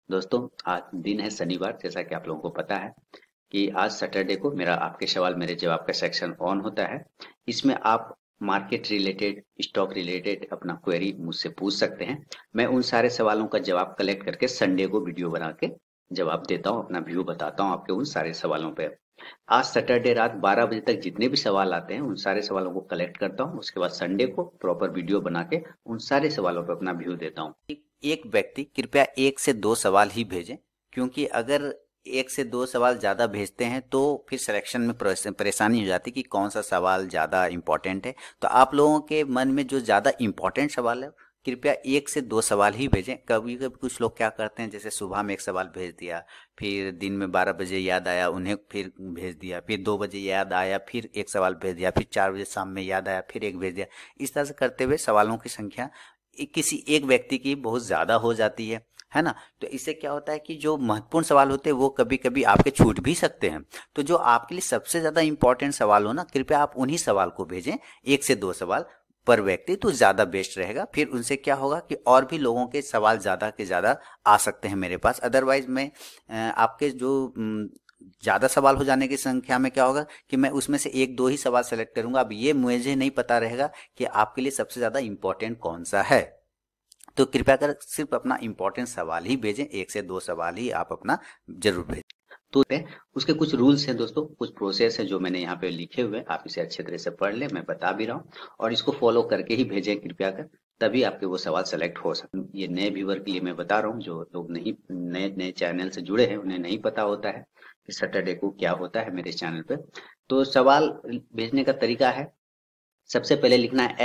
दोस्तों, आज दिन है शनिवार। जैसा कि आप लोगों को पता है कि आज सैटरडे को मेरा आपके सवाल मेरे जवाब का सेक्शन ऑन होता है। इसमें आप मार्केट रिलेटेड, स्टॉक रिलेटेड अपना क्वेरी मुझसे पूछ सकते हैं। मैं उन सारे सवालों का जवाब कलेक्ट करके संडे को वीडियो बना के जवाब देता हूँ, अपना व्यू बताता हूँ आपके उन सारे सवालों पे। आज सैटरडे रात 12 बजे तक जितने भी सवाल आते हैं उन सारे सवालों को कलेक्ट करता हूँ। उसके बाद संडे को प्रॉपर वीडियो बना के उन सारे सवालों पे अपना व्यू देता हूँ। एक व्यक्ति कृपया 1 से 2 सवाल ही भेजें, क्योंकि अगर 1 से 2 सवाल ज़्यादा भेजते हैं तो फिर सिलेक्शन में परेशानी हो जाती है कि कौन सा सवाल ज़्यादा इम्पोर्टेंट है। तो आप लोगों के मन में जो ज़्यादा इम्पोर्टेंट सवाल है, कृपया 1 से 2 सवाल ही भेजें। कभी कभी कुछ लोग क्या करते हैं, जैसे सुबह में एक सवाल भेज दिया, फिर दिन में 12 बजे याद आया उन्हें फिर भेज दिया, फिर 2 बजे याद आया फिर एक सवाल भेज दिया, फिर 4 बजे शाम में याद आया फिर एक भेज दिया। इस तरह से करते हुए सवालों की संख्या किसी एक व्यक्ति की बहुत ज़्यादा हो जाती है ना। तो इससे क्या होता है कि जो महत्वपूर्ण सवाल होते हैं वो कभी कभी आपके छूट भी सकते हैं। तो जो आपके लिए सबसे ज़्यादा इंपॉर्टेंट सवाल हो ना, कृपया आप उन्हीं सवाल को भेजें। 1 से 2 सवाल पर व्यक्ति तो ज़्यादा बेस्ट रहेगा। फिर उनसे क्या होगा कि और भी लोगों के सवाल ज़्यादा के ज़्यादा आ सकते हैं मेरे पास। अदरवाइज मैं आपके जो ज़्यादा सवाल हो जाने की संख्या में क्या होगा कि मैं उसमें से 1 2 ही सवाल सेलेक्ट करूंगा। अब ये मुझे नहीं पता रहेगा कि आपके लिए सबसे ज़्यादा इंपॉर्टेंट कौन सा है। तो कृपया कर सिर्फ अपना इंपॉर्टेंट सवाल ही भेजें। 1 से 2 सवाल ही आप अपना जरूर भेजें। तो उसके कुछ रूल्स हैं दोस्तों, कुछ प्रोसेस है जो मैंने यहाँ पे लिखे हुए हैं। आप इसे अच्छे तरह से पढ़ लें, मैं बता भी रहा हूँ, और इसको फॉलो करके ही भेजें कृपया कर, तभी आपके वो सवाल सेलेक्ट हो सकते। ये नए व्यूअर के लिए मैं बता रहा हूँ, जो लोग नहीं नए नए चैनल से जुड़े हैं उन्हें नहीं पता होता है कि सैटरडे को क्या होता है मेरे चैनल पे। तो सवाल भेजने का तरीका है, सबसे पहले लिखना है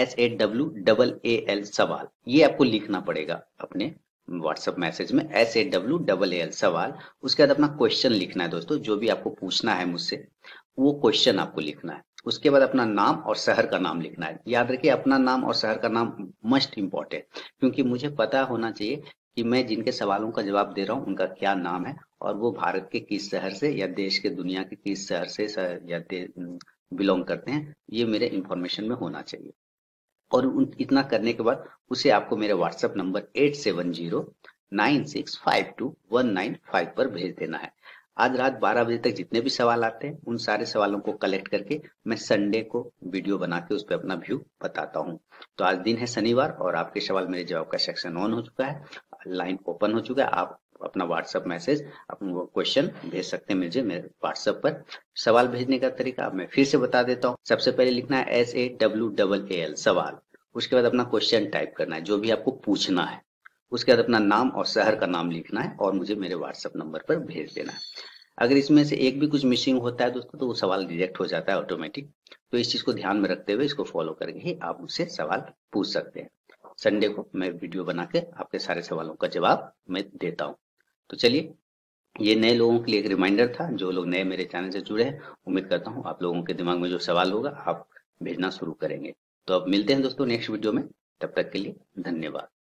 SAWAAL सवाल। ये आपको लिखना पड़ेगा अपने व्हाट्सएप मैसेज में, SAWAAL सवाल। उसके बाद अपना क्वेश्चन लिखना है दोस्तों, जो भी आपको पूछना है मुझसे वो क्वेश्चन आपको लिखना है। उसके बाद अपना नाम और शहर का नाम लिखना है। याद रखिए, अपना नाम और शहर का नाम मस्ट इम्पॉर्टेंट, क्योंकि मुझे पता होना चाहिए कि मैं जिनके सवालों का जवाब दे रहा हूँ उनका क्या नाम है, और वो भारत के किस शहर से या देश के दुनिया के किस शहर से या बिलोंग करते हैं, ये मेरे इंफॉर्मेशन में होना चाहिए। और इतना करने के बाद उसे आपको मेरे व्हाट्सएप नंबर 8709652195 पर भेज देना है। आज रात 12 बजे तक जितने भी सवाल आते हैं उन सारे सवालों को कलेक्ट करके मैं संडे को वीडियो बना के उस पर अपना व्यू बताता हूँ। तो आज दिन है शनिवार और आपके सवाल मेरे जवाब का सेक्शन ऑन हो चुका है, लाइन ओपन हो चुका है। आप अपना व्हाट्सएप मैसेज, अपना क्वेश्चन भेज सकते हैं मुझे मेरे व्हाट्सएप पर। सवाल भेजने का तरीका मैं फिर से बता देता हूँ। सबसे पहले लिखना है SAWAAL सवाल। उसके बाद अपना क्वेश्चन टाइप करना है जो भी आपको पूछना है। उसके बाद अपना नाम और शहर का नाम लिखना है और मुझे मेरे व्हाट्सएप नंबर पर भेज देना है। अगर इसमें से एक भी कुछ मिसिंग होता है दोस्तों तो वो सवाल रिजेक्ट हो जाता है ऑटोमेटिक। तो इस चीज को ध्यान में रखते हुए इसको फॉलो करके ही आप मुझसे सवाल पूछ सकते हैं। संडे को मैं वीडियो बना के आपके सारे सवालों का जवाब मैं देता हूँ। तो चलिए, ये नए लोगों के लिए एक रिमाइंडर था। जो लोग नए मेरे चैनल से जुड़े हैं, उम्मीद करता हूँ आप लोगों के दिमाग में जो सवाल होगा आप भेजना शुरू करेंगे। तो अब मिलते हैं दोस्तों नेक्स्ट वीडियो में, तब तक के लिए धन्यवाद।